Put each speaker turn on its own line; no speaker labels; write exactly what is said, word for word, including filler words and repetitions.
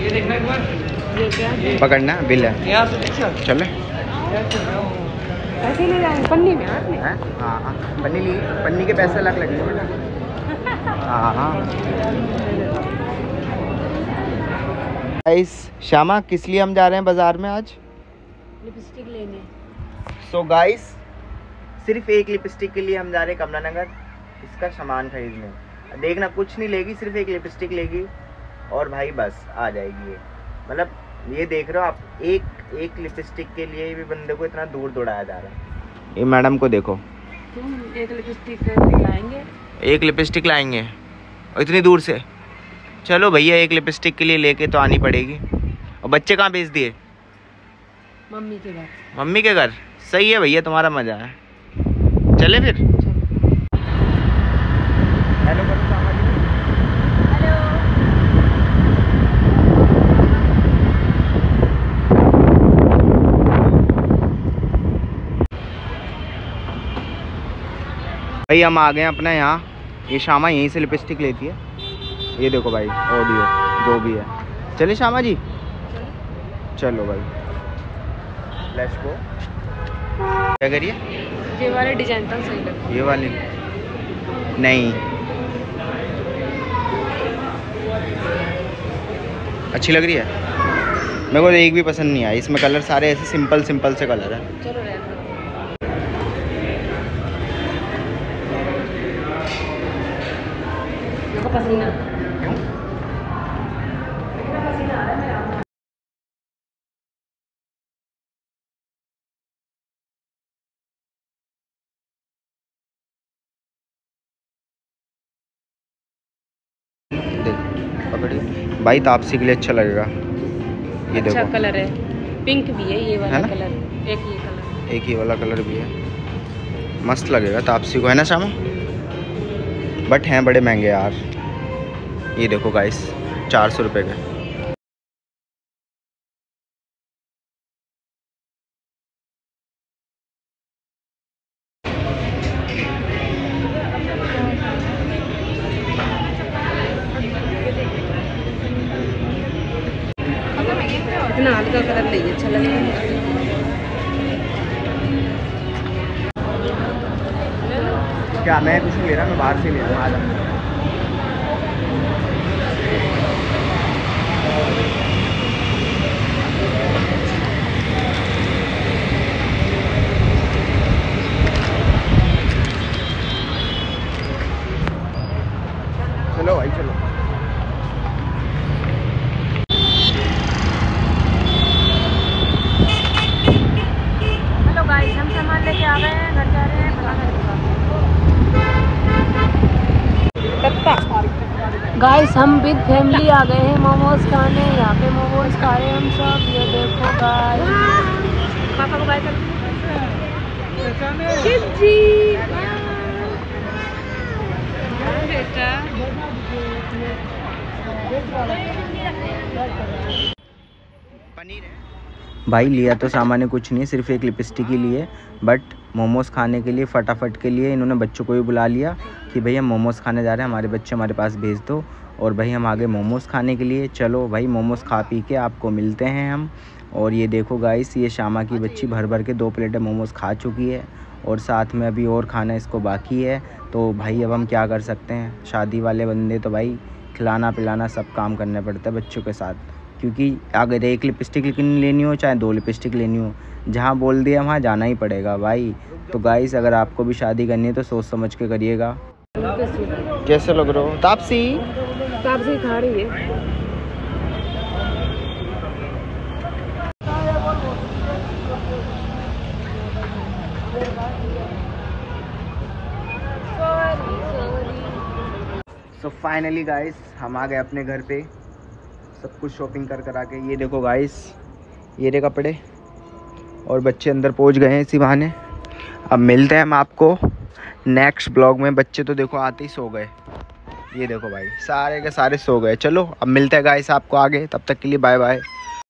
ये देखना एक बार,
पकड़ना बिल है,
यहाँ से देख सर।
चले
ऐसे ले जाएंगे पन्नी में।
हैं? हाँ हाँ पन्नी ली, पन्नी के पैसे अलग लगेंगे। हाँ हाँ गाइस, श्यामा किस लिए हम जा रहे हैं बाजार में आज?
लिपस्टिक लेने।
सो so गाइस, सिर्फ एक लिपस्टिक के लिए हम जा रहे हैं कमला नगर, इसका सामान खरीदने। देखना कुछ नहीं लेगी, सिर्फ एक लिपस्टिक लेगी और भाई बस आ जाएगी ये। मतलब ये देख रहे हो आप, एक एक लिपस्टिक के लिए भी बंदे को इतना दूर दौड़ाया जा रहा है। ये मैडम को देखो,
तुम एक लिपस्टिक लाएंगे?
एक लिपस्टिक लाएंगे और इतनी दूर से? चलो भैया, एक लिपस्टिक के लिए लेके तो आनी पड़ेगी। और बच्चे कहाँ भेज दिए?
मम्मी के घर।
मम्मी के घर? सही है भैया, तुम्हारा मजा है। चले फिर। हेलो करो श्यामा जी।
हेलो।
भाई हम आ गए हैं अपना यहाँ। ये श्यामा यहीं से लिपस्टिक लेती है। ये देखो भाई, ऑडियो जो भी है। चले श्यामा जी? चलो भाई, लेट्स गो। क्या करिए?
ये वाले डिजाइन तो सही लग।
ये वाली नहीं अच्छी लग रही है, मेरे को एक भी पसंद नहीं आया। इसमें कलर सारे ऐसे सिंपल सिंपल से कलर है।
चलो रहने दो। मेरे को पसीना।
क्यों?
पसीना आ रहा है मेरा।
देख पकड़िए भाई, तापसी के लिए अच्छा लगेगा। ये
अच्छा
देखो,
कलर है, पिंक भी है ये वाला
है ना?
कलर, एक ये कलर,
एक ही वाला कलर भी है, मस्त लगेगा तापसी को, है ना श्यामा? बट हैं बड़े महंगे यार। ये देखो गाइस, चार सौ रुपये के।
इतना हल्का कलर नहीं अच्छा लगेगा।
क्या मैं कुछ नहीं ले रहा, मैं बाहर से ले रहा हूँ। आ जा। चलो भाई चलो।
हेलो गाइस, हम सामान लेके आ गए हैं, घर जा रहे हैं बनाना। गाइस हम विद फैमिली आ गए हैं मोमोज खाने। यहाँ पे मोमोज खा रहे हैं हम सब। ये देखो गाइस, पापा को बाय कर।
पनीर है भाई। लिया तो सामान कुछ नहीं, सिर्फ एक लिपस्टिक ही लिए, बट मोमोज खाने के लिए फटाफट के लिए इन्होंने बच्चों को भी बुला लिया कि भैया मोमोज खाने जा रहे हैं, हमारे बच्चे हमारे पास भेज दो। और भाई हम आगे मोमोज खाने के लिए। चलो भाई, मोमोज खा पी के आपको मिलते हैं हम। और ये देखो गाइस, ये श्यामा की बच्ची भर भर के दो प्लेटें मोमोज खा चुकी है और साथ में अभी और खाना इसको बाकी है। तो भाई अब हम क्या कर सकते हैं, शादी वाले बंदे तो भाई खिलाना पिलाना सब काम करने पड़ता है बच्चों के साथ। क्योंकि अगर एक लिपस्टिक लेनी हो चाहे दो लिपस्टिक लेनी हो, जहाँ बोल दिया वहाँ जाना ही पड़ेगा भाई। तो गाइस, अगर आपको भी शादी करनी है तो सोच समझ के करिएगा। कैसे लग रहे हो तापसी?
तापसी खा रही है।
सो फाइनली गाइस, हम आ गए अपने घर पे, सब कुछ शॉपिंग कर कर आके। ये देखो गाइस, ये रे कपड़े, और बच्चे अंदर पहुंच गए हैं इसी बहाने। अब मिलते हैं हम आपको नेक्स्ट ब्लॉग में। बच्चे तो देखो आते ही सो गए। ये देखो भाई, सारे के सारे सो गए। चलो अब मिलते हैं गाइस आपको आगे, तब तक के लिए बाय बाय।